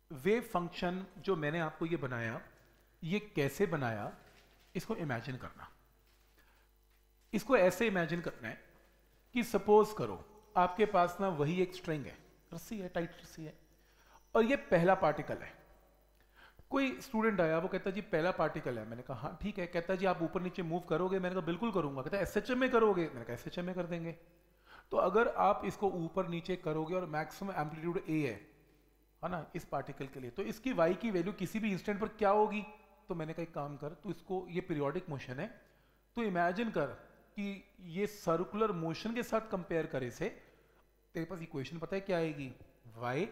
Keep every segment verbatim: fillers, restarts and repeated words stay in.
Wave function जो मैंने आपको ये बनाया, ये कैसे बनाया इसको इमेजिन करना। इसको ऐसे इमेजिन करना है कि सपोज करो आपके पास ना वही एक स्ट्रिंग है, रस्सी है, टाइट रस्सी है, और ये पहला पार्टिकल है। कोई स्टूडेंट आया, वो कहता जी पहला पार्टिकल है। मैंने कहा हाँ ठीक है। कहता जी आप ऊपर नीचे मूव करोगे? मैंने कहा बिल्कुल करूंगा। कहता है एसएचएम में करोगे? मैंने कहा एसएचएम में कर देंगे। तो अगर आप इसको ऊपर नीचे करोगे और मैक्सिमम एम्पलीट्यूड ए है है ना इस पार्टिकल के लिए, तो इसकी वाई की वैल्यू किसी भी इंस्टेंट पर क्या होगी? तो मैंने कहा एक काम कर, तो इसको, ये पीरियोडिक मोशन है, तो इमेजिन कर कि ये सर्कुलर मोशन के साथ कंपेयर करे से तेरे पास इक्वेशन पता है क्या आएगी? y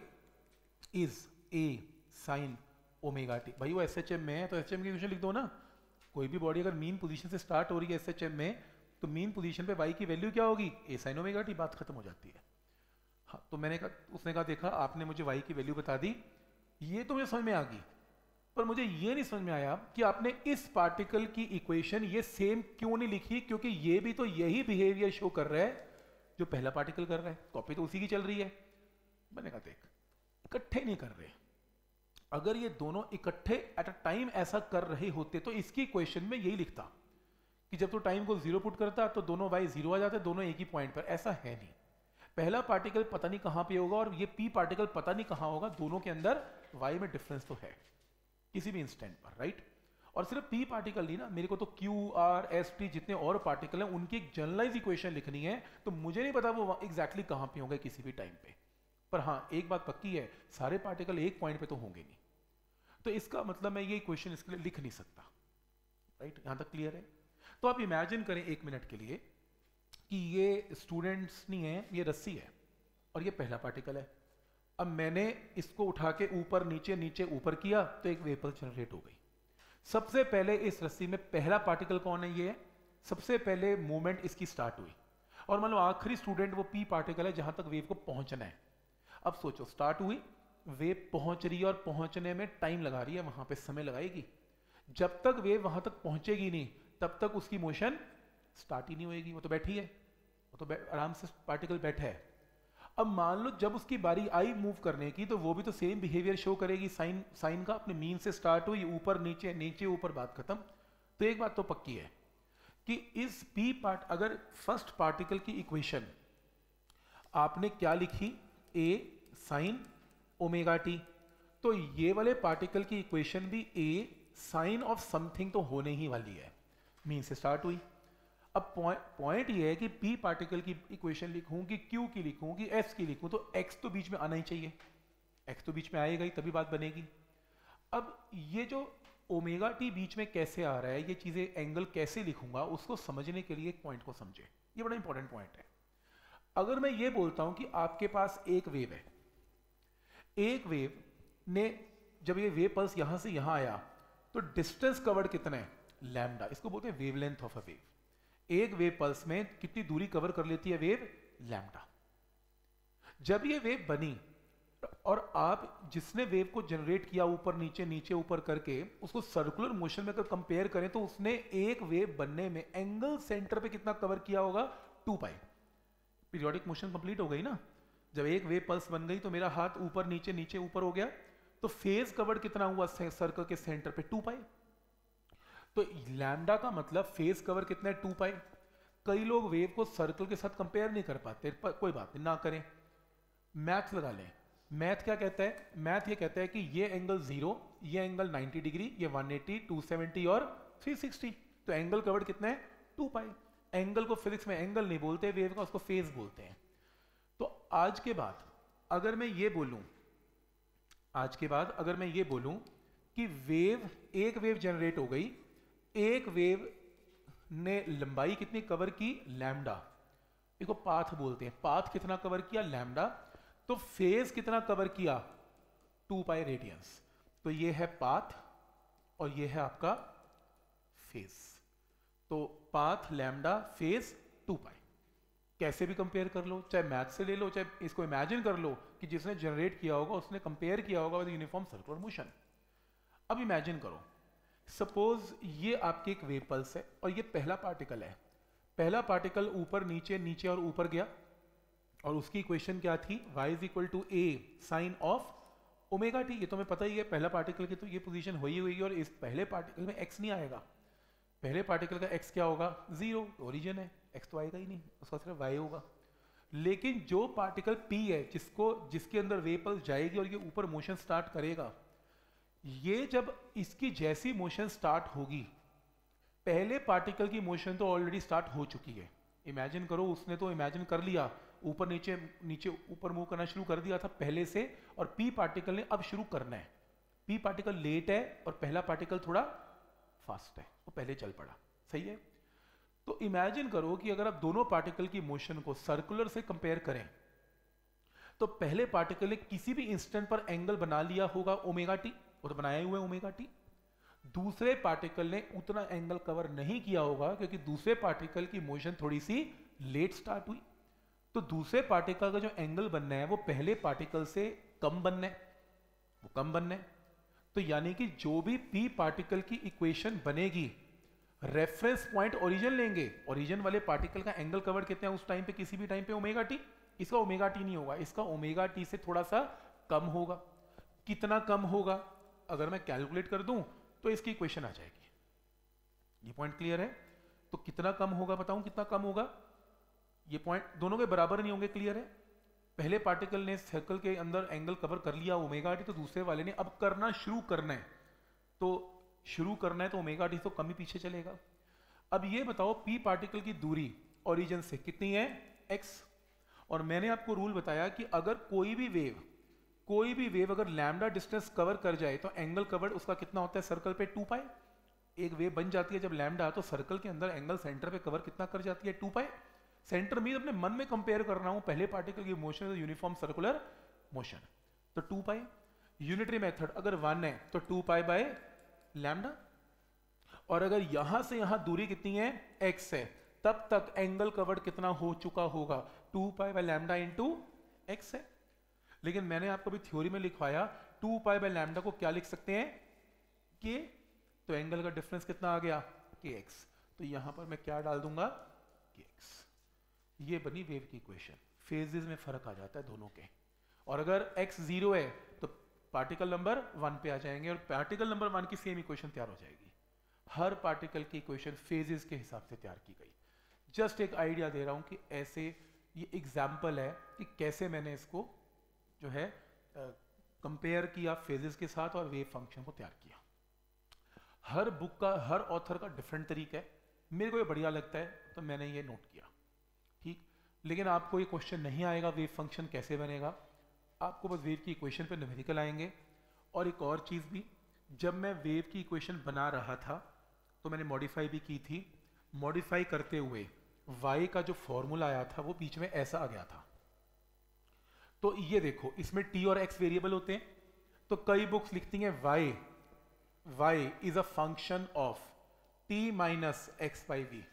is a sine omega t. भाई वो एसएचएम में है तो एसएचएम की इक्वेशन लिख दो ना। कोई भी बॉडी अगर मीन पोजीशन से स्टार्ट हो रही है एसएचएम में, तो मीन पोजीशन पे y की वैल्यू क्या होगी? a sine omega t. बात खत्म हो जाती है। हाँ, तो मैंने कहा, उसने कहा देखा आपने मुझे y की वैल्यू बता दी, ये तो मुझे समझ में आ गई, पर मुझे ये नहीं समझ में आया कि आपने इस पार्टिकल की इक्वेशन ये सेम क्यों नहीं लिखी, क्योंकि ये भी तो यही बिहेवियर शो कर रहा है जो पहला पार्टिकल कर रहा है, कॉपी तो उसी की चल रही है। मैंने कहा देख, इकट्ठे नहीं कर रहे। अगर ये दोनों इकट्ठे एट अ टाइम ऐसा कर रहे होते तो इसकी इक्वेशन में यही लिखता कि जब तो टाइम को जीरो पुट करता तो दोनों वाई जीरो आ जाते, दोनों एक ही पॉइंट पर। ऐसा है नहीं। पहला पार्टिकल पता नहीं कहां पे होगा और ये पी पार्टिकल पता नहीं कहां होगा, दोनों के अंदर वाई में डिफरेंस तो है किसी भी इंस्टेंट पर, राइट। और सिर्फ पी पार्टिकल नहीं ना, मेरे को तो क्यू आर एस टी जितने और पार्टिकल हैं उनकी एक जनरलाइज इक्वेशन लिखनी है, तो मुझे नहीं पता वो एग्जैक्टली कहां पे होंगे किसी भी टाइम पे। पर हाँ एक बात पक्की है, सारे पार्टिकल एक पॉइंट पे तो होंगे नहीं। तो इसका मतलब मैं ये इक्वेशन इसके लिए लिख नहीं सकता, राइट। यहां तक क्लियर है? तो आप इमेजिन करें एक मिनट के लिए कि ये स्टूडेंट्स नहीं है, ये रस्सी है और ये पहला पार्टिकल है। अब मैंने इसको उठा के ऊपर नीचे नीचे ऊपर किया तो एक वेव पल्स जनरेट हो गई। सबसे पहले इस रस्सी में पहला पार्टिकल कौन है? ये है। सबसे पहले मूवमेंट इसकी स्टार्ट हुई और मान लो आखिरी स्टूडेंट वो पी पार्टिकल है जहां तक वेव को पहुंचना है। अब सोचो, स्टार्ट हुई, वेव पहुंच रही है और पहुंचने में टाइम लगा रही है, वहां पे समय लगाएगी। जब तक वेव वहां तक पहुंचेगी नहीं तब तक उसकी मोशन स्टार्ट ही नहीं होगी। वो तो बैठी है, वो तो आराम से पार्टिकल बैठा है। अब मान लो जब उसकी बारी आई मूव करने की तो वो भी तो सेम बिहेवियर शो करेगी साइन साइन का। अपने मीन से स्टार्ट हुई, ऊपर नीचे नीचे ऊपर, बात खत्म। तो एक बात तो पक्की है कि इस पी पार्ट, अगर फर्स्ट पार्टिकल की इक्वेशन आपने क्या लिखी? ए साइन ओमेगा टी, तो ये वाले पार्टिकल की इक्वेशन भी ए साइन ऑफ समथिंग तो होने ही वाली है। मीन से स्टार्ट हुई। अब पॉइंट ये है कि पी पार्टिकल की इक्वेशन लिखूं कि क्यू की लिखूं कि एस की लिखूं, तो एक्स तो बीच में आना ही चाहिए। एक्स तो बीच में आएगा ही तभी बात बनेगी। अब ये जो ओमेगा टी बीच में कैसे आ रहा है, ये चीजें एंगल कैसे लिखूंगा, उसको समझने के लिए एक पॉइंट को समझे। ये बड़ा इंपॉर्टेंट पॉइंट है। अगर मैं ये बोलता हूं कि आपके पास एक वेव है, एक वेव ने जब ये वेव पल्स यहां से यहां आया तो डिस्टेंस कवर्ड कितना है? लैम्डा। इसको बोलते हैं वेवलेंथ ऑफ अ वेव। एक वेव पल्स में कितनी दूरी कवर कर लेती है वेव? लैम्डा। जब ये वेव बनी और आप जिसने वेव को जनरेट किया ऊपर नीचे नीचे ऊपर करके उसको सर्कुलर मोशन में अगर कंपेयर करें तो उसने एक वेव बनने में एंगल सेंटर पे कितना कवर किया होगा? Two pi. Periodic motion complete हो गई ना। जब एक वेव पल्स बन गई तो मेरा हाथ ऊपर नीचे नीचे ऊपर हो गया, तो फेज कवर कितना हुआ सर्कल के सेंटर पे? Two pi. तो लैम्डा का मतलब फेज कवर कितना है? Two pi. कई लोग वेव को सर्कल के साथ कंपेयर नहीं कर पाते, पर कोई बात नहीं, ना करें। मैथ लगा लें। मैथ क्या कहता है? मैथ ये कहता है कि ये एंगल जीरो, ये एंगल नाइंटी डिग्री, ये वन एटी, टू सेवेंटी और थ्री सिक्सटी। तो एंगल कवर्ड कितना है? Two pi. एंगल को फिजिक्स में एंगल नहीं बोलते वेव का, उसको फेज बोलते हैं। तो आज के बाद अगर मैं ये बोलूं आज के बाद अगर मैं ये बोलूं कि वेव, एक वेव जनरेट हो गई, एक वेव ने लंबाई कितनी कवर की? लैम्डा। इसको पाथ बोलते हैं। पाथ कितना कवर किया? लैम्डा। तो फेज कितना कवर किया? Two pi radians. तो ये है पाथ और ये है आपका फेज। तो path lambda, phase two pi. कैसे भी कंपेयर कर लो, चाहे मैथ से ले लो, चाहे इसको इमेजिन कर लो कि जिसने जनरेट किया होगा उसने कंपेयर किया होगा विद यूनिफॉर्म सर्कुलर मोशन। अब इमेजिन करो, सपोज ये आपकी एक वेव पल्स है और ये पहला पार्टिकल है। पहला पार्टिकल ऊपर नीचे नीचे और ऊपर गया और उसकी इक्वेशन क्या थी? y is equal to a sine of omega t, ये तो हमें पता ही है, पहला पार्टिकल की तो ये पोजीशन हुई हुई है और इस पहले पार्टिकल में एक्स नहीं आएगा। पहले पार्टिकल का एक्स क्या होगा? जीरो, ओरिजिन है, एक्स तो आएगा ही नहीं, उसका सिर्फ वाई होगा। लेकिन जो पार्टिकल पी है, जिसको जिसके अंदर वेव पल्स जाएगी और ये ऊपर मोशन स्टार्ट करेगा, ये जब इसकी जैसी मोशन स्टार्ट होगी, पहले पार्टिकल की मोशन तो ऑलरेडी स्टार्ट हो चुकी है। इमेजिन करो, उसने तो इमेजिन कर लिया, ऊपर नीचे नीचे ऊपर मूव करना शुरू कर दिया था पहले से, और पी पार्टिकल ने अब शुरू करना है। पी पार्टिकल लेट है और पहला पार्टिकल थोड़ा फास्ट है, वो पहले चल पड़ा। सही है? तो इमेजिन करो कि अगर आप दोनों पार्टिकल की मोशन को सर्कुलर से कंपेयर करें, तो पहले पार्टिकल ने किसी भी इंस्टेंट पर एंगल बना लिया होगा ओमेगा टी, वो तो बनाया हुआ है ओमेगा टी। दूसरे पार्टिकल ने उतना एंगल कवर नहीं किया होगा, क्योंकि दूसरे पार्टिकल की मोशन थोड़ी सी लेट स्टार्ट हुई। तो दूसरे पार्टिकल का जो एंगल बनना है वो पहले पार्टिकल से कम बनना है, वो कम बनना है। तो यानी कि जो भी पी पार्टिकल की इक्वेशन बनेगी, रेफरेंस पॉइंट ओरिजिन लेंगे, ओरिजिन वाले पार्टिकल का एंगल कवर कितना है उस टाइम पे, किसी भी टाइम पे ओमेगा टी। इसका ओमेगा टी नहीं होगा, इसका ओमेगा टी से थोड़ा सा कम होगा। कितना कम होगा? अगर मैं कैलकुलेट कर दूं तो इसकी इक्वेशन आ जाएगी। ये पॉइंट क्लियर है? तो कितना कम होगा बताऊं, कितना कम होगा? ये पॉइंट दोनों के बराबर नहीं होंगे, क्लियर है? पहले पार्टिकल ने सर्कल के अंदर एंगल कवर कर लिया ओमेगा टी, तो दूसरे वाले ने अब करना शुरू करना है, तो शुरू करना है तो ओमेगा टी तो कम ही पीछे चलेगा। अब ये बताओ, पी पार्टिकल की दूरी ओरिजिन से कितनी है? एक्स। और मैंने आपको रूल बताया कि अगर कोई भी वेव कोई भी वेव अगर लैम्डा डिस्टेंस कवर कर जाए तो एंगल कवर्ड उसका कितना होता है सर्कल पे? Two pi. एक वेव बन जाती है जब लैम्डा, तो सर्कल के अंदर एंगल सेंटर पे कवर कितना कर जाती है? टू पाई। सेंटर में अपने मन में कंपेयर कर रहा हूं, पहले पार्टिकल की मोशन यूनिफॉर्म सर्कुलर मोशन, तो टू पाई। यूनिटरी मेथड अगर वन है तो टू पाई बाय लैम्डा, और अगर यहां से यहां दूरी कितनी है? एक्स है, तब तक एंगल कवर्ड कितना हो चुका होगा? Two pi by lambda into x है। लेकिन मैंने आपको भी थ्योरी में लिखवाया, टू पाई बाय लैम्डा को क्या लिख सकते हैं? के। तो एंगल का डिफरेंस कितना आ गया? के एक्स। तो यहां पर मैं क्या डाल दूंगा? के एक्स। ये बनी वेव की इक्वेशन। फेजेस में फर्क आ जाता है दोनों के, और अगर एक्स जीरो है तो पार्टिकल नंबर वन पे आ जाएंगे, और पार्टिकल नंबर वन की सेम इक्वेशन तैयार हो जाएगी। हर पार्टिकल की इक्वेशन फेजेस के हिसाब से तैयार की गई। जस्ट एक आइडिया दे रहा हूं कि ऐसे, ये एग्जाम्पल है कि कैसे मैंने इसको जो है कंपेयर किया फेजेस के साथ और वेव फंक्शन को तैयार किया। हर बुक का, हर ऑथर का डिफरेंट तरीका है। मेरे को ये बढ़िया लगता है तो मैंने ये नोट किया, ठीक। लेकिन आपको ये क्वेश्चन नहीं आएगा वेव फंक्शन कैसे बनेगा, आपको बस वेव की इक्वेशन पे न्यूमेरिकल आएंगे। और एक और चीज़ भी, जब मैं वेव की इक्वेशन बना रहा था तो मैंने मॉडिफाई भी की थी। मॉडिफाई करते हुए y का जो फॉर्मूला आया था वो बीच में ऐसा आ गया था। तो ये देखो, इसमें t और x वेरिएबल होते हैं, तो कई बुक्स लिखती हैं y y is a function of t minus x by v.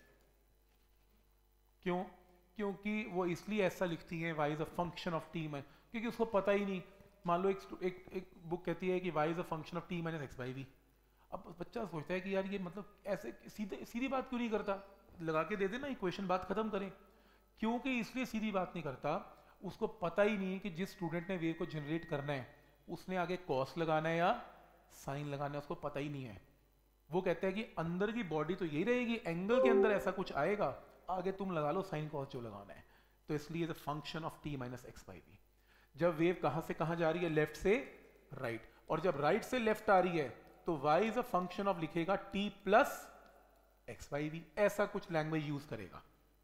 क्यों? क्योंकि वो इसलिए ऐसा लिखती हैं y is a function of t, क्योंकि उसको पता ही नहीं। मान लो एक एक, एक बुक कहती है कि y is a function of t minus x by v. अब बच्चा सोचता है कि यार ये मतलब ऐसे सीधे सीधी बात क्यों नहीं करता, लगा के दे देना इक्वेशन, बात खत्म करें। क्योंकि इसलिए सीधी बात नहीं करता, उसको पता ही नहीं है कि जिस स्टूडेंट ने वेव को जनरेट करना है उसने आगे कॉस लगाना है या साइन लगाना है, उसको पता ही नहीं है। वो कहता है कि अंदर की बॉडी तो यही रहेगी, एंगल के अंदर ऐसा कुछ आएगा, आगे तुम लगा लो साइन कॉस जो लगाना है। तो इसलिए the function of t minus x by v. जब वेव कहां से कहां जा रही है? लेफ्ट से राइट। और जब राइट से लेफ्ट आ रही है तो y is a function of लिखेगा t plus x by v. ऐसा कुछ लैंग्वेज यूज करेगा,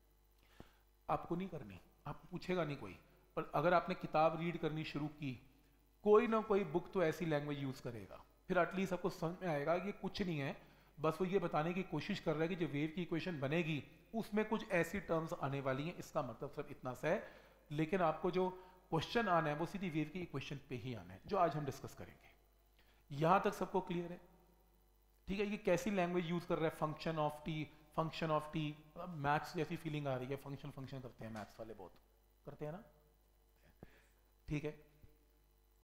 आपको नहीं करनी, आपको पूछेगा नहीं कोई, पर अगर आपने किताब रीड करनी शुरू की, कोई ना कोई बुक तो ऐसी लैंग्वेज यूज करेगा, फिर एटलीस्ट आपको समझ में आएगा कि कुछ नहीं है, बस वो ये बताने की कोशिश कर रहा है कि जो वेव की इक्वेशन बनेगी उसमें कुछ ऐसी टर्म्स आने वाली हैं, इसका मतलब सिर्फ इतना सा है। लेकिन आपको जो क्वेश्चन आना है वो सीधी वेव की इक्वेशन पे ही आना है, जो आज हम डिस्कस करेंगे। यहां तक सबको क्लियर है? ठीक है। ये कैसी लैंग्वेज यूज कर रहा है? Function of t, function of t. Maths जैसी फीलिंग आ रही है, फंक्शन फंक्शन करते हैं मैथ्स वाले, बहुत करते हैं ना, ठीक है।